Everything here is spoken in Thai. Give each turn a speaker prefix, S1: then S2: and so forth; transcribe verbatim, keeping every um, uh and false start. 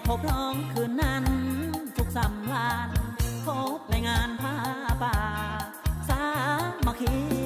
S1: พบร้องคืนนั้นทุกสำราญพบในงานผ้าป่าสามัคคี